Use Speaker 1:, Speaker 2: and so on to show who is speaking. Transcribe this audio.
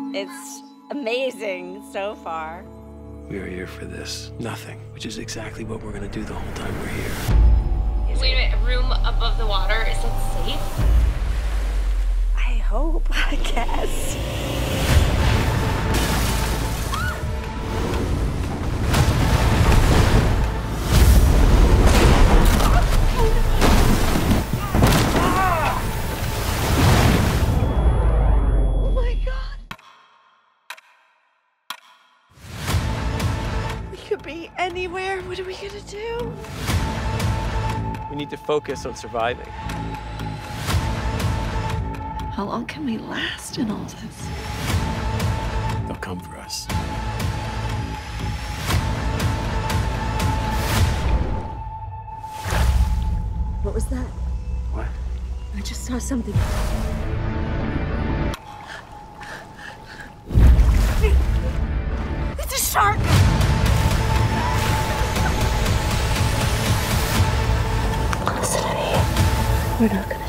Speaker 1: It's amazing so far.
Speaker 2: We are here for this. Nothing. Which is exactly what we're gonna do the whole time we're here.
Speaker 3: Wait a minute, a room above the water, is that safe?
Speaker 1: I hope, I guess. Oh my God. We could be anywhere. What are we gonna do?
Speaker 2: We need to focus on surviving.
Speaker 1: How long can we last in all this?
Speaker 2: They'll come for us.
Speaker 1: What was that?
Speaker 2: What?
Speaker 1: I just saw something. It's a shark! Listen to me. We're not gonna